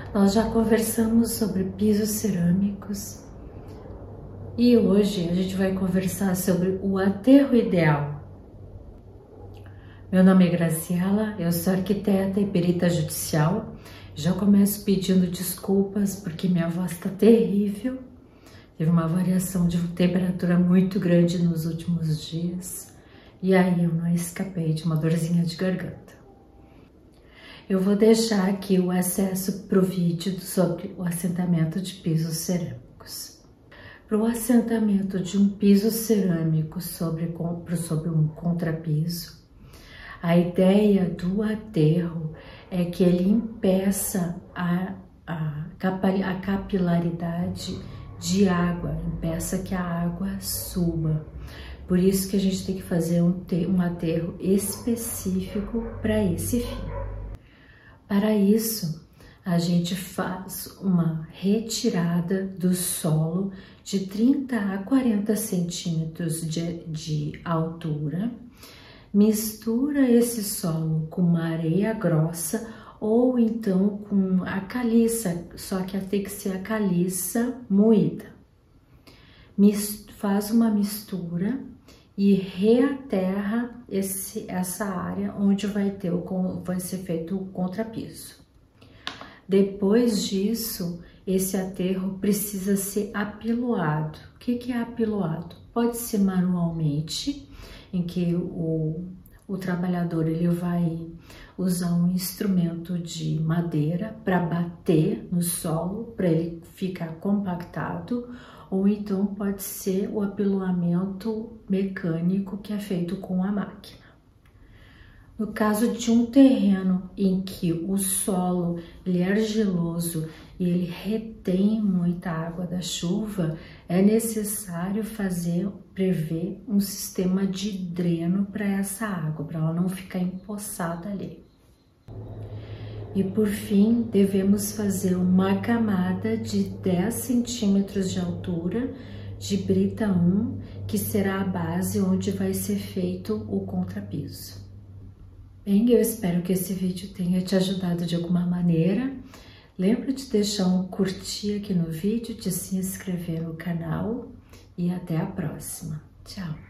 Nós já conversamos sobre pisos cerâmicos e hoje a gente vai conversar sobre o aterro ideal. Meu nome é Graciela, eu sou arquiteta e perita judicial. Já começo pedindo desculpas porque minha voz está terrível. Teve uma variação de temperatura muito grande nos últimos dias e aí eu não escapei de uma dorzinha de garganta. Eu vou deixar aqui o acesso para o vídeo sobre o assentamento de pisos cerâmicos. Para o assentamento de um piso cerâmico sobre um contrapiso, a ideia do aterro é que ele impeça a capilaridade de água, impeça que a água suba. Por isso que a gente tem que fazer um aterro específico para esse fim. Para isso, a gente faz uma retirada do solo de 30 a 40 centímetros de altura, mistura esse solo com uma areia grossa ou então com a caliça, só que tem que ser a caliça moída. Faz uma mistura e reaterra essa área onde vai ser feito o contrapiso. Depois disso, esse aterro precisa ser apiloado. O que é apiloado? Pode ser manualmente, em que o trabalhador ele vai usar um instrumento de madeira para bater no solo, para ele ficar compactado, ou então pode ser o apiloamento mecânico que é feito com a máquina. No caso de um terreno em que o solo ele é argiloso e ele retém muita água da chuva, é necessário prever um sistema de dreno para essa água, para ela não ficar empoçada ali. E por fim, devemos fazer uma camada de 10 centímetros de altura de brita 1, que será a base onde vai ser feito o contrapiso. Bem, eu espero que esse vídeo tenha te ajudado de alguma maneira. Lembra de deixar um curtir aqui no vídeo, de se inscrever no canal e até a próxima. Tchau!